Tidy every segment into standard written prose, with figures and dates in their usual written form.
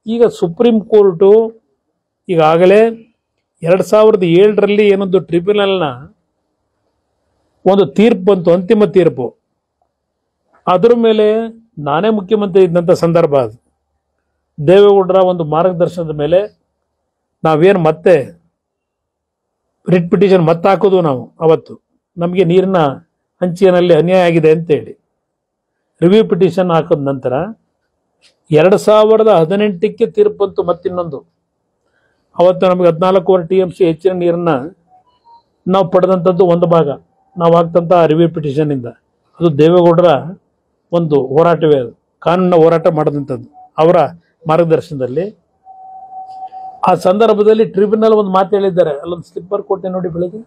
ಈಗ supreme court ಈಗಾಗಲೇ 2007ರಲ್ಲಿ ಏನೊಂದು ಟ್ರಿಬ್ಯುನಲ್ನ ಒಂದು ತೀರ್ಪು ಬಂತು, ಅಂತಿಮ ತೀರ್ಪು. ಅದರ ಮೇಲೆ ನಾನೇ ಮುಖ್ಯಮಂತ್ರಿ ಇದ್ದಂಥ ಸಂದರ್ಭ ಅದು. ದೇವೇಗೌಡರ ಒಂದು ಮಾರ್ಗದರ್ಶನದ ಮೇಲೆ ನಾವೇನು ಮತ್ತೆ ರಿಟ್ ಪಿಟಿಷನ್ ಮತ್ತೆ ಹಾಕೋದು ನಾವು. ಅವತ್ತು ನಮಗೆ ನೀರಿನ ಹಂಚಿನಲ್ಲಿ ಅನ್ಯಾಯ ಆಗಿದೆ ಅಂತೇಳಿ ರಿವ್ಯೂ ಪಿಟಿಷನ್ ಹಾಕಿದ ನಂತರ 2018ಕ್ಕೆ ತೀರ್ಪು ಬಂತು. ಮತ್ತಿನ್ನೊಂದು ಅವತ್ತು ನಮಗೆ 14 TMC ಹೆಚ್ಚಿನ ನೀರನ್ನು ನಾವು ಪಡೆದಂಥದ್ದು ಒಂದು ಭಾಗ ನಾವು ಹಾಕ್ತಂಥ ರಿವ್ಯೂ ಪಿಟಿಷನ್ನಿಂದ. ಅದು ದೇವೇಗೌಡರ ಒಂದು ಹೋರಾಟವೇ, ಅದು ಕಾನೂನಿನ ಹೋರಾಟ ಮಾಡಿದಂಥದ್ದು ಅವರ ಮಾರ್ಗದರ್ಶನದಲ್ಲಿ. ಆ ಸಂದರ್ಭದಲ್ಲಿ ಟ್ರಿಬ್ಯುನಲ್ ಒಂದು ಮಾತು ಹೇಳಿದ್ದಾರೆ, ಅಲ್ಲೊಂದು ಸ್ಲಿಪ್ಪರ್ ಕೊಟ್ಟೆ ನೋಡಿ ಬೆಳಿಗ್ಗೆ.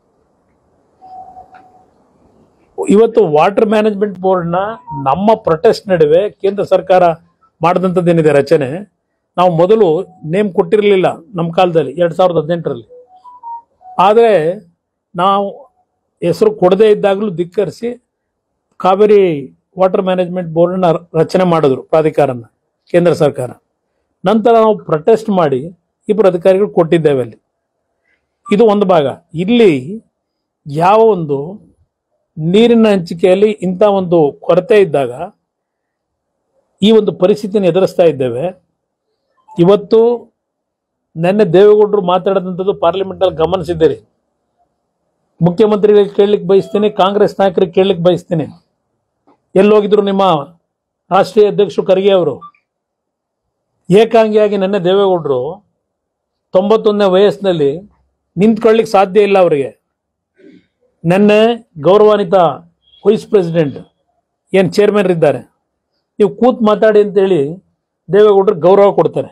ಇವತ್ತು ವಾಟರ್ ಮ್ಯಾನೇಜ್ಮೆಂಟ್ ಬೋರ್ಡ್ನ ನಮ್ಮ ಪ್ರೊಟೆಸ್ಟ್ ನಡುವೆ ಕೇಂದ್ರ ಸರ್ಕಾರ ಮಾಡಿದಂಥದ್ದೇನಿದೆ ರಚನೆ, ನಾವು ಮೊದಲು ನೇಮ್ ಕೊಟ್ಟಿರಲಿಲ್ಲ ನಮ್ಮ ಕಾಲದಲ್ಲಿ 2018ರಲ್ಲಿ. ಆದರೆ ನಾವು ಹೆಸರು ಕೊಡದೇ ಇದ್ದಾಗಲೂ ಧಿಕ್ಕರಿಸಿ ಕಾವೇರಿ ವಾಟರ್ ಮ್ಯಾನೇಜ್ಮೆಂಟ್ ಬೋರ್ಡ್ನ ರಚನೆ ಮಾಡಿದ್ರು, ಪ್ರಾಧಿಕಾರನ, ಕೇಂದ್ರ ಸರ್ಕಾರ. ನಂತರ ನಾವು ಪ್ರೊಟೆಸ್ಟ್ ಮಾಡಿ 2 ಅಧಿಕಾರಿಗಳು ಕೊಟ್ಟಿದ್ದೇವೆ ಅಲ್ಲಿ. ಇದು ಒಂದು ಭಾಗ. ಇಲ್ಲಿ ಯಾವ ಒಂದು ನೀರಿನ ಹಂಚಿಕೆಯಲ್ಲಿ ಇಂಥ ಒಂದು ಕೊರತೆ ಇದ್ದಾಗ ಈ ಒಂದು ಪರಿಸ್ಥಿತಿಯನ್ನು ಎದುರಿಸ್ತಾ ಇದ್ದೇವೆ. ಇವತ್ತು ನಿನ್ನೆ ದೇವೇಗೌಡರು ಮಾತಾಡಿದಂಥದ್ದು ಪಾರ್ಲಿಮೆಂಟಲ್ಲಿ ಗಮನಿಸಿದ್ದೀರಿ. ಮುಖ್ಯಮಂತ್ರಿಗಳಿಗೆ ಕೇಳಲಿಕ್ಕೆ ಬಯಸ್ತೀನಿ, ಕಾಂಗ್ರೆಸ್ ನಾಯಕರಿಗೆ ಕೇಳಲಿಕ್ಕೆ ಬಯಸ್ತೀನಿ, ಎಲ್ಲೋಗಿದ್ರು ನಿಮ್ಮ ರಾಷ್ಟ್ರೀಯ ಅಧ್ಯಕ್ಷರು ಖರ್ಗೆ ಅವರು? ಏಕಾಂಗಿಯಾಗಿ ನಿನ್ನೆ ದೇವೇಗೌಡರು 91ನೇ ವಯಸ್ಸಿನಲ್ಲಿ ನಿಂತ್ಕೊಳ್ಳಿಕ್ಕೆ ಸಾಧ್ಯ ಇಲ್ಲ ಅವರಿಗೆ. ನಿನ್ನೆ ಗೌರವಾನ್ವಿತ ವೈಸ್ ಪ್ರೆಸಿಡೆಂಟ್ ಏನು ಚೇರ್ಮನ್ ಇದ್ದಾರೆ, ನೀವು ಕೂತ್ ಮಾತಾಡಿ ಅಂತೇಳಿ ದೇವೇಗೌಡರು ಗೌರವ ಕೊಡ್ತಾರೆ.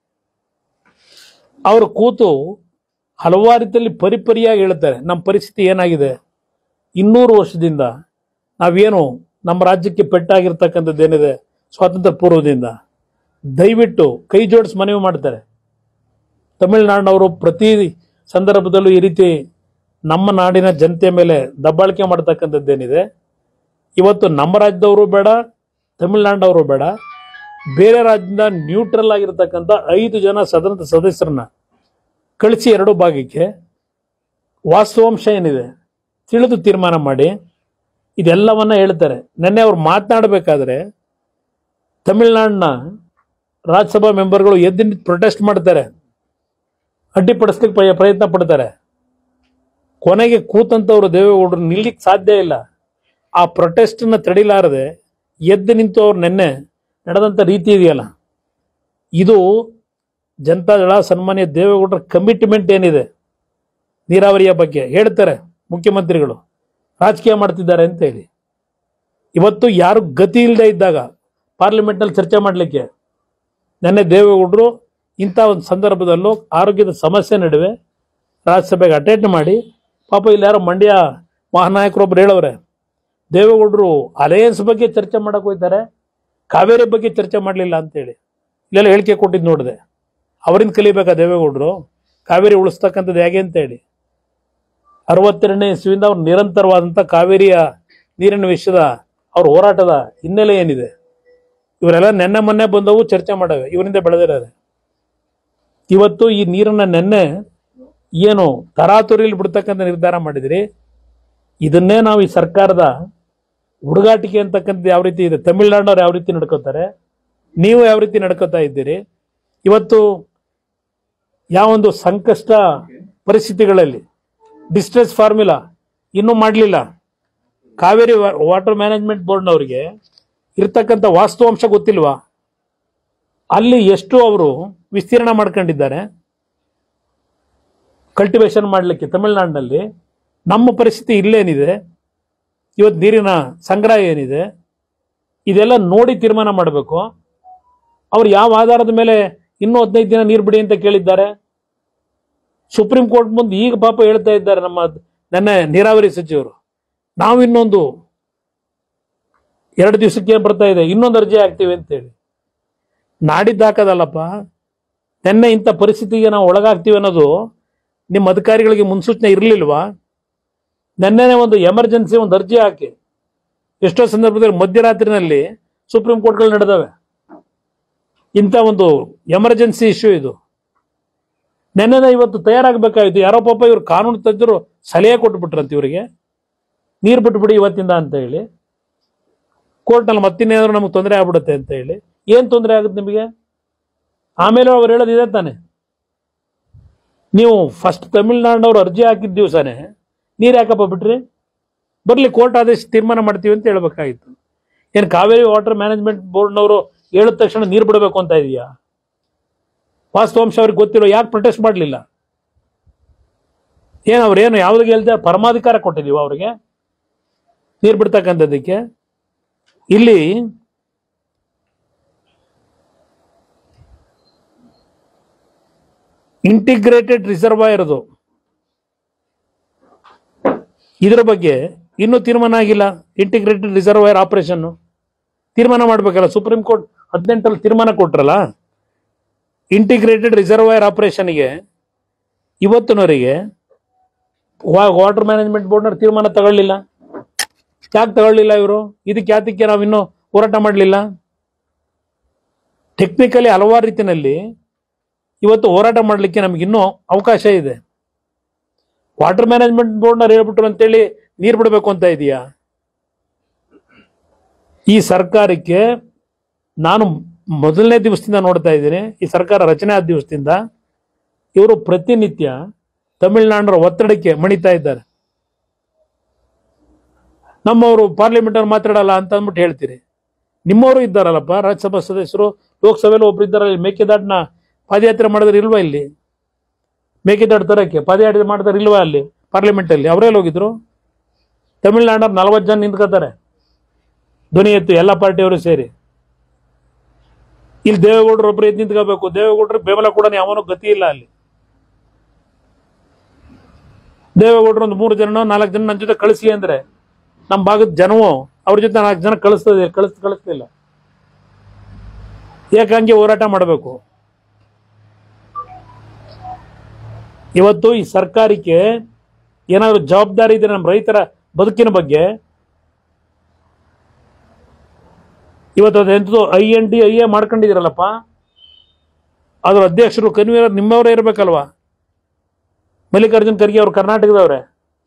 ಅವರು ಕೂತು ಹಲವಾರು ರೀತಿಯಲ್ಲಿ ಪರಿಪರಿಯಾಗಿ ಹೇಳ್ತಾರೆ ನಮ್ಮ ಪರಿಸ್ಥಿತಿ ಏನಾಗಿದೆ, 200 ವರ್ಷದಿಂದ ನಾವೇನು ನಮ್ಮ ರಾಜ್ಯಕ್ಕೆ ಪೆಟ್ಟಾಗಿರ್ತಕ್ಕಂಥದ್ದು ಏನಿದೆ ಸ್ವಾತಂತ್ರ್ಯ ಪೂರ್ವದಿಂದ, ದಯವಿಟ್ಟು ಕೈ ಜೋಡಿಸಿ ಮನವಿ ಮಾಡ್ತಾರೆ. ತಮಿಳುನಾಡಿನವರು ಪ್ರತಿ ಸಂದರ್ಭದಲ್ಲೂ ಈ ರೀತಿ ನಮ್ಮ ನಾಡಿನ ಜನತೆ ಮೇಲೆ ದಬ್ಬಾಳಿಕೆ ಮಾಡ್ತಕ್ಕಂಥದ್ದೇನಿದೆ, ಇವತ್ತು ನಮ್ಮ ರಾಜ್ಯದವರು ಬೇಡ, ತಮಿಳುನಾಡಿನವರು ಬೇಡ, ಬೇರೆ ರಾಜ್ಯದಿಂದ ನ್ಯೂಟ್ರಲ್ ಆಗಿರ್ತಕ್ಕಂಥ 5 ಜನ ಸದನದ ಸದಸ್ಯರನ್ನ ಕಳಿಸಿ 2 ಭಾಗಕ್ಕೆ ವಾಸ್ತವಾಂಶ ಏನಿದೆ ತಿಳಿದು ತೀರ್ಮಾನ ಮಾಡಿ ಇದೆಲ್ಲವನ್ನ ಹೇಳ್ತಾರೆ. ನೆನ್ನೆ ಅವ್ರು ಮಾತನಾಡಬೇಕಾದ್ರೆ ತಮಿಳುನಾಡಿನ ರಾಜ್ಯಸಭಾ ಮೆಂಬರ್ಗಳು ಎದ್ದು ಪ್ರೊಟೆಸ್ಟ್ ಮಾಡ್ತಾರೆ, ಅಡ್ಡಿಪಡಿಸ್ಲಿಕ್ಕೆ ಪ್ರಯತ್ನ ಪಡ್ತಾರೆ. ಕೊನೆಗೆ ಕೂತಂತವ್ರು ದೇವೇಗೌಡರು ನಿಲ್ಲಿಕ್ಕೆ ಸಾಧ್ಯ ಇಲ್ಲ. ಆ ಪ್ರೊಟೆಸ್ಟನ್ನು ತಡಿಲಾರದೆ ಎದ್ದು ನಿಂತು ಅವ್ರು ನೆನ್ನೆ ನಡೆದಂಥ ರೀತಿ ಇದೆಯಲ್ಲ, ಇದು ಜನತಾದಳ ಸನ್ಮಾನ್ಯ ದೇವೇಗೌಡರ ಕಮಿಟ್ಮೆಂಟ್ ಏನಿದೆ ನೀರಾವರಿಯ ಬಗ್ಗೆ ಹೇಳ್ತಾರೆ. ಮುಖ್ಯಮಂತ್ರಿಗಳು ರಾಜಕೀಯ ಮಾಡ್ತಿದ್ದಾರೆ ಅಂತ ಹೇಳಿ ಇವತ್ತು ಯಾರು ಗತಿ ಇಲ್ಲದೆ ಇದ್ದಾಗ ಪಾರ್ಲಿಮೆಂಟ್ನಲ್ಲಿ ಚರ್ಚೆ ಮಾಡಲಿಕ್ಕೆ ನೆನ್ನೆ ದೇವೇಗೌಡರು ಇಂಥ ಒಂದು ಸಂದರ್ಭದಲ್ಲೂ ಆರೋಗ್ಯದ ಸಮಸ್ಯೆ ನಡುವೆ ರಾಜ್ಯಸಭೆಗೆ ಅಟೆಂಡ್ ಮಾಡಿ, ಪಾಪ ಇಲ್ಲಿ ಯಾರೋ ಮಂಡ್ಯ ಮಹಾನಾಯಕರೊಬ್ಬರು ಹೇಳವ್ರೆ, ದೇವೇಗೌಡರು ಅಲಯನ್ಸ್ ಬಗ್ಗೆ ಚರ್ಚೆ ಮಾಡಕ್ಕೆ ಹೋಗ್ತಾರೆ, ಕಾವೇರಿ ಬಗ್ಗೆ ಚರ್ಚೆ ಮಾಡಲಿಲ್ಲ ಅಂತೇಳಿ ಇಲ್ಲೆಲ್ಲ ಹೇಳಿಕೆ ಕೊಟ್ಟಿದ್ದು ನೋಡಿದೆ. ಅವರಿಂದ ಕಲಿಬೇಕಾ ದೇವೇಗೌಡರು ಕಾವೇರಿ ಉಳಿಸ್ತಕ್ಕಂಥದ್ದು ಹೇಗೆ ಅಂತೇಳಿ? 62ನೇ ಇಸ್ವಿಯಿಂದ ಅವ್ರು ನಿರಂತರವಾದಂಥ ಕಾವೇರಿಯ ನೀರಿನ ವಿಷಯದ ಅವ್ರ ಹೋರಾಟದ ಹಿನ್ನೆಲೆ ಏನಿದೆ, ಇವರೆಲ್ಲ ನೆನ್ನೆ ಮೊನ್ನೆ ಬಂದವು ಚರ್ಚೆ ಮಾಡವೆ, ಇವರಿಂದ ಬೆಳೆದಿದ್ದಾರೆ. ಇವತ್ತು ಈ ನೀರನ್ನ ನೆನ್ನೆ ಏನು ತರಾತುರಿಯಲ್ಲಿ ಬಿಡ್ತಕ್ಕಂಥ ನಿರ್ಧಾರ ಮಾಡಿದಿರಿ. ಇದನ್ನೇ ನಾವು ಈ ಸರ್ಕಾರದ ಹುಡುಗಾಟಿಕೆ ಅಂತಕ್ಕಂಥದ್ದು ಯಾವ ರೀತಿ ಇದೆ, ತಮಿಳುನಾಡಿನವ್ರು ಯಾವ ರೀತಿ ನಡ್ಕೋತಾರೆ, ನೀವು ಯಾವ ರೀತಿ ನಡ್ಕೋತಾ ಇದ್ದೀರಿ. ಇವತ್ತು ಯಾವೊಂದು ಸಂಕಷ್ಟ ಪರಿಸ್ಥಿತಿಗಳಲ್ಲಿ ಡಿಸ್ಟ್ರೆಸ್ ಫಾರ್ಮುಲಾ ಇನ್ನೂ ಮಾಡಲಿಲ್ಲ. ಕಾವೇರಿ ವಾಟರ್ ಮ್ಯಾನೇಜ್ಮೆಂಟ್ ಬೋರ್ಡ್ನವರಿಗೆ ಇರ್ತಕ್ಕಂಥ ವಾಸ್ತವಾಂಶ ಗೊತ್ತಿಲ್ವಾ? ಅಲ್ಲಿ ಎಷ್ಟು ಅವರು ವಿಸ್ತೀರ್ಣ ಮಾಡ್ಕೊಂಡಿದ್ದಾರೆ ಕಲ್ಟಿವೇಶನ್ ಮಾಡಲಿಕ್ಕೆ ತಮಿಳುನಾಡಿನಲ್ಲಿ. ನಮ್ಮ ಪರಿಸ್ಥಿತಿ ಇಲ್ಲೇನಿದೆ, ಇವತ್ತು ನೀರಿನ ಸಂಗ್ರಹ ಏನಿದೆ, ಇದೆಲ್ಲ ನೋಡಿ ತೀರ್ಮಾನ ಮಾಡಬೇಕು. ಅವ್ರು ಯಾವ ಆಧಾರದ ಮೇಲೆ ಇನ್ನೂ 15 ದಿನ ನೀರು ಬಿಡಿ ಅಂತ ಕೇಳಿದ್ದಾರೆ? ಸುಪ್ರೀಂ ಕೋರ್ಟ್ ಮುಂದೆ ಈಗ ಪಾಪ ಹೇಳ್ತಾ ಇದ್ದಾರೆ ನನ್ನ ನೀರಾವರಿ ಸಚಿವರು, ನಾವು ಇನ್ನೊಂದು 2 ದಿವಸಕ್ಕೆ ಬರ್ತಾ ಇದೆ, ಇನ್ನೊಂದು ಅರ್ಜಿ ಹಾಕ್ತೀವಿ ಅಂತೇಳಿ. ನಾಡಿದ್ದು ಹಾಕೋದಲ್ಲಪ್ಪ, ನೆನ್ನೆ ಇಂಥ ಪರಿಸ್ಥಿತಿಗೆ ನಾವು ಒಳಗಾಗ್ತೀವಿ ಅನ್ನೋದು ನಿಮ್ಮ ಅಧಿಕಾರಿಗಳಿಗೆ ಮುನ್ಸೂಚನೆ ಇರಲಿಲ್ವಾ? ನೆನ್ನೆನೇ ಒಂದು ಎಮರ್ಜೆನ್ಸಿ ಒಂದು ಅರ್ಜಿ ಹಾಕಿ. ಎಷ್ಟೋ ಸಂದರ್ಭದಲ್ಲಿ ಮಧ್ಯರಾತ್ರಿನಲ್ಲಿ ಸುಪ್ರೀಂ ಕೋರ್ಟ್ಗಳು ನಡೆದವೆ. ಇಂಥ ಒಂದು ಎಮರ್ಜೆನ್ಸಿ ಇಶ್ಯೂ ಇದು. ನೆನ್ನೆನ ಇವತ್ತು ತಯಾರಾಗಬೇಕಾಗಿತ್ತು. ಯಾರೋ ಪಾಪ ಇವ್ರು ಕಾನೂನು ತಜ್ಞರು ಸಲಹೆ ಕೊಟ್ಬಿಟ್ರಂತ ಇವರಿಗೆ, ನೀರು ಬಿಟ್ಬಿಡಿ ಇವತ್ತಿಂದ ಅಂತ ಹೇಳಿ. ಕೋರ್ಟ್ನಲ್ಲಿ ಮತ್ತಿನ್ನೇನಾದ್ರು ನಮಗೆ ತೊಂದರೆ ಆಗ್ಬಿಡುತ್ತೆ ಅಂತ ಹೇಳಿ. ಏನು ತೊಂದರೆ ಆಗುತ್ತೆ ನಿಮಗೆ? ಆಮೇಲೆ ಅವ್ರು ಹೇಳೋದು ಇದೆ ತಾನೆ, ನೀವು ಫಸ್ಟ್ ತಮಿಳ್ನಾಡಿನವ್ರು ಅರ್ಜಿ ಹಾಕಿದ ದಿವಸನೇ ನೀರು ಯಾಕಪ್ಪ ಬಿಟ್ರಿ, ಬರಲಿ ಕೋರ್ಟ್ ಆದೇಶ ತೀರ್ಮಾನ ಮಾಡ್ತೀವಿ ಅಂತ ಹೇಳ್ಬೇಕಾಗಿತ್ತು. ಏನು ಕಾವೇರಿ ವಾಟರ್ ಮ್ಯಾನೇಜ್ಮೆಂಟ್ ಬೋರ್ಡ್ನವರು ಹೇಳಿದ ತಕ್ಷಣ ನೀರು ಬಿಡಬೇಕು ಅಂತ ಇದೆಯಾ? ವಾಸ್ತವಾಂಶ ಅವ್ರಿಗೆ ಗೊತ್ತಿರೋ ಯಾಕೆ ಪ್ರೊಟೆಸ್ಟ್ ಮಾಡಲಿಲ್ಲ? ಏನು ಅವ್ರೇನು ಯಾವುದಿಗೆ ಹೇಳ್ದೆ ಪರಮಾಧಿಕಾರ ಕೊಟ್ಟಿದೀವ ಅವ್ರಿಗೆ ನೀರು ಬಿಡ್ತಕ್ಕಂಥದ್ದಕ್ಕೆ? ಇಲ್ಲಿ ಇಂಟಿಗ್ರೇಟೆಡ್ ರಿಸರ್ವಾಯರ್ ಅದು, ಇದರ ಬಗ್ಗೆ ಇನ್ನೂ ತೀರ್ಮಾನ ಆಗಿಲ್ಲ. ಇಂಟಿಗ್ರೇಟೆಡ್ ರಿಸರ್ವಾಯರ್ ಆಪರೇಷನ್ ತೀರ್ಮಾನ ಮಾಡಬೇಕಲ್ಲ. ಸುಪ್ರೀಂ ಕೋರ್ಟ್ 18 ತೀರ್ಮಾನ ಕೊಟ್ರಲ್ಲ ಇಂಟಿಗ್ರೇಟೆಡ್ ರಿಸರ್ವಾಯರ್ ಆಪರೇಷನ್ಗೆ. ಇವತ್ತಿನವರೆಗೆ ವಾಟರ್ ಮ್ಯಾನೇಜ್ಮೆಂಟ್ ಬೋರ್ಡ್ನ ತೀರ್ಮಾನ ತಗೊಳ್ಳಿಲ್ಲ. ಯಾಕೆ ತಗೊಳ್ಳಿಲ್ಲ ಇವರು? ಇದಕ್ಕೆ ಯಾತಕ್ಕೆ ನಾವು ಇನ್ನೂ ಹೋರಾಟ ಮಾಡಲಿಲ್ಲ? ಟೆಕ್ನಿಕಲಿ ಹಲವಾರು ರೀತಿಯಲ್ಲಿ ಇವತ್ತು ಹೋರಾಟ ಮಾಡಲಿಕ್ಕೆ ನಮ್ಗೆ ಇನ್ನೂ ಅವಕಾಶ ಇದೆ. ವಾಟರ್ ಮ್ಯಾನೇಜ್ಮೆಂಟ್ ಬೋರ್ಡ್ನವ್ರು ಹೇಳ್ಬಿಟ್ರು ಅಂತೇಳಿ ನೀರು ಬಿಡಬೇಕು ಅಂತ ಇದೆಯಾ? ಈ ಸರ್ಕಾರಕ್ಕೆ ನಾನು ಮೊದಲನೇ ದಿವಸದಿಂದ ನೋಡ್ತಾ ಇದ್ದೀನಿ, ಈ ಸರ್ಕಾರ ರಚನೆ ಆದ ದಿವಸದಿಂದ ಇವರು ಪ್ರತಿನಿತ್ಯ ತಮಿಳುನಾಡಿನ ಒತ್ತಡಕ್ಕೆ ಮಣಿತಾ ಇದ್ದಾರೆ. ನಮ್ಮವರು ಪಾರ್ಲಿಮೆಂಟ್ ಅವ್ರು ಮಾತಾಡಲ್ಲ ಅಂತ ಅಂದ್ಬಿಟ್ಟು ಹೇಳ್ತೀರಿ. ನಿಮ್ಮವರು ಇದ್ದಾರಲ್ಲಪ್ಪ, ರಾಜ್ಯಸಭಾ ಸದಸ್ಯರು, ಲೋಕಸಭೆಯಲ್ಲಿ ಒಬ್ರು ಇದ್ದಾರಲ್ಲ. ಮೇಕೆದಾಟನ್ನ ಪಾದಯಾತ್ರೆ ಮಾಡಿದ್ರೆ ಇಲ್ವಾ? ಇಲ್ಲಿ ಮೇಕೆದಾಟು ತರಕ್ಕೆ ಪಾದಯಾತ್ರೆ ಮಾಡಿದ್ರೆ ಇಲ್ವಾ? ಅಲ್ಲಿ ಪಾರ್ಲಿಮೆಂಟ್ ಅಲ್ಲಿ ಅವರೆಲ್ಲ ಹೋಗಿದ್ರು. ತಮಿಳುನಾಡವ್ರು 40 ಜನ ನಿಂತ್ಕೋತಾರೆ, ಧ್ವನಿ ಎತ್ತು ಎಲ್ಲ ಪಾರ್ಟಿಯವರು ಸೇರಿ. ಇಲ್ಲಿ ದೇವೇಗೌಡರು ಒಬ್ರು ಎದ್ದು ನಿಂತ್ಕೋಬೇಕು. ದೇವೇಗೌಡರು ಬೆಂಬಲ ಕೂಡ ಯಾವನೂ ಗತಿ ಇಲ್ಲ ಅಲ್ಲಿ. ದೇವೇಗೌಡರು ಒಂದು 3 ಜನ 4 ಜನ ನನ್ನ ಜೊತೆ ಕಳಿಸಿ ಅಂದ್ರೆ ನಮ್ಮ ಭಾಗದ ಜನವು ಅವ್ರ ಜೊತೆ 4 ಜನ ಕಳಿಸ್ತಿಲ್ಲ. ಯಾಕಂಗೆ ಹೋರಾಟ ಮಾಡಬೇಕು? ಇವತ್ತು ಈ ಸರ್ಕಾರಕ್ಕೆ ಏನಾದ್ರು ಜವಾಬ್ದಾರಿ ಇದೆ ನಮ್ಮ ರೈತರ ಬದುಕಿನ ಬಗ್ಗೆ. ಇವತ್ತು ಅದೆಂಥದ್ದು INDIA ಮಾಡ್ಕೊಂಡಿದ್ದೀರಲ್ಲಪ್ಪ, ಅದ್ರ ಅಧ್ಯಕ್ಷರು ಕನ್ವೀನರ್ ನಿಮ್ಮವರೇ ಇರಬೇಕಲ್ವಾ? ಮಲ್ಲಿಕಾರ್ಜುನ್ ಖರ್ಗೆ ಅವರು ಕರ್ನಾಟಕದವ್ರೆ.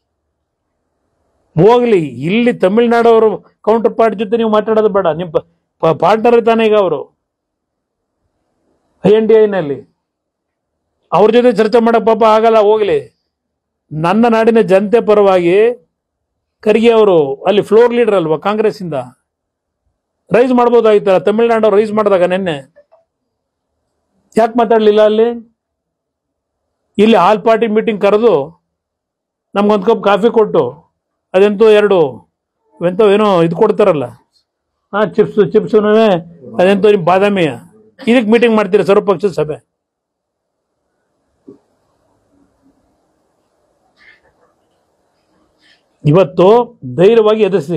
ಹೋಗ್ಲಿ, ಇಲ್ಲಿ ತಮಿಳ್ನಾಡವರು ಕೌಂಟರ್ ಪಾರ್ಟ್ ಜೊತೆ ನೀವು ಮಾತಾಡೋದು ಬೇಡ. ನಿಮ್ಮ ಪಾರ್ಟ್ನರ್ ತಾನೇ ಈಗ ಅವರು INDIನಲ್ಲಿ. ಅವ್ರ ಜೊತೆ ಚರ್ಚೆ ಮಾಡಕ್ ಪಾಪ ಆಗಲ್ಲ. ಹೋಗ್ಲಿ, ನನ್ನ ನಾಡಿನ ಜನತೆ ಪರವಾಗಿ ಖರ್ಗೆ ಅವರು ಅಲ್ಲಿ ಫ್ಲೋರ್ ಲೀಡರ್ ಅಲ್ವಾ ಕಾಂಗ್ರೆಸ್ ಇಂದ, ರೈಸ್ ಮಾಡ್ಬೋದಾಗಿತ್ತಲ್ಲ. ತಮಿಳ್ನಾಡು ರೈಸ್ ಮಾಡಿದಾಗ ನೆನ್ನೆ ಯಾಕೆ ಮಾತಾಡ್ಲಿಲ್ಲ ಅಲ್ಲಿ? ಇಲ್ಲಿ ಆಲ್ ಪಾರ್ಟಿ ಮೀಟಿಂಗ್ ಕರೆದು ನಮ್ಗೊಂದು ಕಪ್ ಕಾಫಿ ಕೊಟ್ಟು ಅದೆಂತೋ ಏನೋ ಇದು ಕೊಡ್ತಾರಲ್ಲ, ಚಿಪ್ಸ್ ಅದೆಂತೋ ನಿಮ್ಮ ಬಾದಾಮಿಯ, ಇದಕ್ಕೆ ಮೀಟಿಂಗ್ ಮಾಡ್ತೀರಾ ಸರ್ವಪಕ್ಷದ ಸಭೆ? ಇವತ್ತು ಧೈರ್ಯವಾಗಿ ಎದುರಿಸಿ.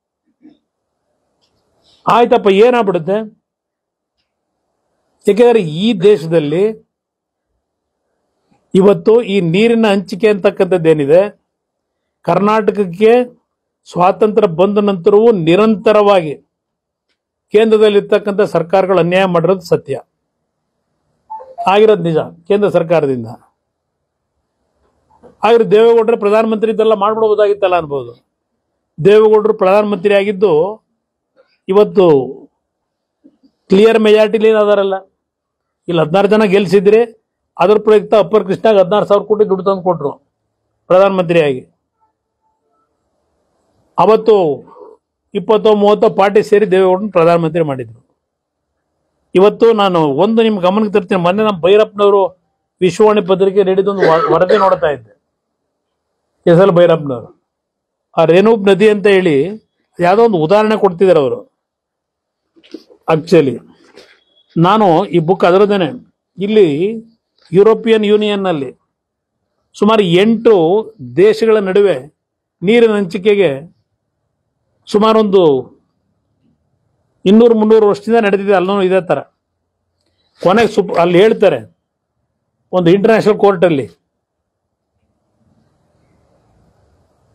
ಆಯ್ತಪ್ಪ, ಏನಾಗ್ಬಿಡುತ್ತೆ? ಯಾಕೆಂದ್ರೆ ಈ ದೇಶದಲ್ಲಿ ಇವತ್ತು ಈ ನೀರಿನ ಹಂಚಿಕೆ ಅಂತಕ್ಕಂಥದ್ದೇನಿದೆ, ಕರ್ನಾಟಕಕ್ಕೆ ಸ್ವಾತಂತ್ರ್ಯ ಬಂದ ನಂತರವೂ ನಿರಂತರವಾಗಿ ಕೇಂದ್ರದಲ್ಲಿರ್ತಕ್ಕಂಥ ಸರ್ಕಾರಗಳು ಅನ್ಯಾಯ ಮಾಡಿರೋದು ಸತ್ಯ ಆಗಿರೋದು ನಿಜ. ಕೇಂದ್ರ ಸರ್ಕಾರದಿಂದ ಆಗಿರೋ ದೇವೇಗೌಡರು ಪ್ರಧಾನಮಂತ್ರಿ ಇದೆಲ್ಲ ಮಾಡ್ಬಿಡ್ಬೋದಾಗಿತ್ತಲ್ಲ ಅನ್ಬೋದು. ದೇವೇಗೌಡರು ಪ್ರಧಾನಮಂತ್ರಿ ಆಗಿದ್ದು ಇವತ್ತು ಕ್ಲಿಯರ್ ಮೆಜಾರಿಟಿಲಿ ಅದಾರಲ್ಲ. ಇಲ್ಲಿ 16 ಜನ ಗೆಲ್ಸಿದ್ರೆ ಅದ್ರ ಪ್ರಯುಕ್ತ ಅಪ್ಪರ್ ಕೃಷ್ಣಾಗ 16,000 ಕೋಟಿ ದುಡ್ಡು ತಂದು ಕೊಟ್ರು ಪ್ರಧಾನಮಂತ್ರಿಯಾಗಿ. ಅವತ್ತು 20-30 ಪಾರ್ಟಿ ಸೇರಿ ದೇವೇಗೌಡರನ್ನ ಪ್ರಧಾನಮಂತ್ರಿ ಮಾಡಿದ್ರು. ಇವತ್ತು ನಾನು ಒಂದು ನಿಮ್ಮ ಗಮನಕ್ಕೆ ತರ್ತೀನಿ. ಮೊನ್ನೆ ನಮ್ಮ ಭೈರಪ್ಪನವರು ವಿಶ್ವವಾಣಿ ಪತ್ರಿಕೆ ನೀಡಿದೊಂದು ವರದಿ ನೋಡ್ತಾ ಇದ್ದೆ. SL ಭೈರಪ್ಪನವರು ಆ ರೇಣುಪ್ ನದಿ ಅಂತ ಹೇಳಿ ಯಾವುದೋ ಒಂದು ಉದಾಹರಣೆ ಕೊಡ್ತಿದ್ದಾರೆ ಅವರು. ಆಕ್ಚುಲಿ ನಾನು ಈ ಬುಕ್ ಅದರದೇನೆ. ಇಲ್ಲಿ ಯುರೋಪಿಯನ್ ಯೂನಿಯನ್ ನಲ್ಲಿ ಸುಮಾರು 8 ದೇಶಗಳ ನಡುವೆ ನೀರಿನ ಹಂಚಿಕೆಗೆ ಸುಮಾರು ಒಂದು 200-300 ವರ್ಷದಿಂದ ನಡೆದಿದೆ. ಅಲ್ಲೂ ಇದೇ ತರ. ಕೊನೆಗೆ ಅಲ್ಲಿ ಹೇಳ್ತಾರೆ ಒಂದು ಇಂಟರ್ನ್ಯಾಷನಲ್ ಕೋರ್ಟಲ್ಲಿ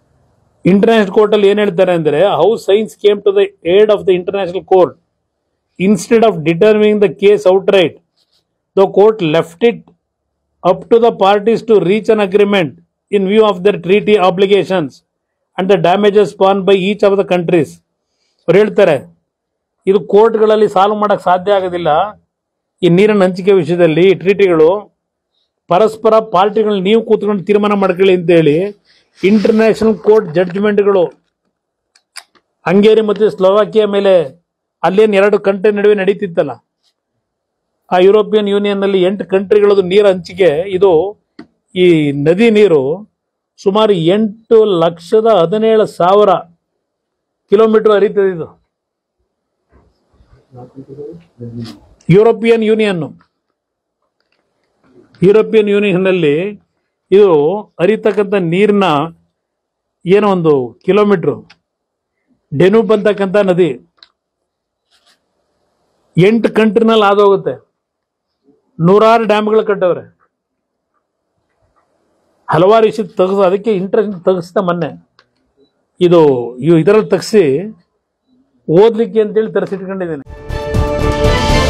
ಏನ್ ಹೇಳ್ತಾರೆ ಅಂದ್ರೆ, how science came to the aid of the international court Instead of determining the case outright, the court left it up to the parties to reach an agreement in view of their treaty obligations and the damages borne by each of the countries. ಅವರು ಹೇಳ್ತಾರೆ ಇದು ಕೋರ್ಟ್ಗಳಲ್ಲಿ solve ಮಾಡಕ್ಕೆ ಸಾಧ್ಯ ಆಗೋದಿಲ್ಲ. ಈ ನೀರಿನ ಹಂಚಿಕೆ ವಿಷಯದಲ್ಲಿ ಈ ಟ್ರೀಟಿಗಳು ಪರಸ್ಪರ ಪಾರ್ಟಿಗಳು ನೀವು ಕೂತ್ಕೊಂಡು ತೀರ್ಮಾನ ಮಾಡ್ಕೊಳ್ಳಿ ಅಂತೇಳಿ ಇಂಟರ್ನ್ಯಾಷನಲ್ ಕೋರ್ಟ್ ಜಡ್ಜ್ಮೆಂಟ್ಗಳು ಹಂಗೇರಿ ಮತ್ತು ಸ್ಲೋವಾಕಿಯಾ ಮೇಲೆ ಅಲ್ಲೇನು 2 ಕಂಟ್ರಿ ನಡುವೆ ನಡೀತಿತ್ತಲ್ಲ, ಆ ಯುರೋಪಿಯನ್ ಯೂನಿಯನ್ನಲ್ಲಿ 8 ಕಂಟ್ರಿಗಳದ್ದು ನೀರು ಹಂಚಿಕೆ. ಇದು ಈ ನದಿ ನೀರು ಸುಮಾರು 8,17,000 ಕಿಲೋಮೀಟರ್ ಹರಿತದೆ. ಇದು ಯುರೋಪಿಯನ್ ಯೂನಿಯನ್ನಲ್ಲಿ ಇದು ಹರಿತಕ್ಕಂಥ ನೀರಿನ ಏನೋ ಒಂದು ಕಿಲೋಮೀಟ್ರು ಡೆನೂಬ್ ಅಂತಕ್ಕಂಥ ನದಿ 8 ಕಂಟ್ರಿನಲ್ಲಿ ಆದೋಗುತ್ತೆ. 100 ಡ್ಯಾಮ್ಗಳು ಕಟ್ಟವ್ರೆ, ಹಲವಾರು ವಿಷಯ ತೆಗೆದು ಅದಕ್ಕೆ ಇಂಟ್ರೆಸ್ಟ್ ತೆಗೆಸ್ತಾ ಮೊನ್ನೆ ಇದು ಇದರಲ್ಲಿ ತೆಗೆಸಿ ಓದಲಿಕ್ಕೆ ಅಂತೇಳಿ ತರಿಸಿಟ್ಕೊಂಡಿದ್ದೇನೆ.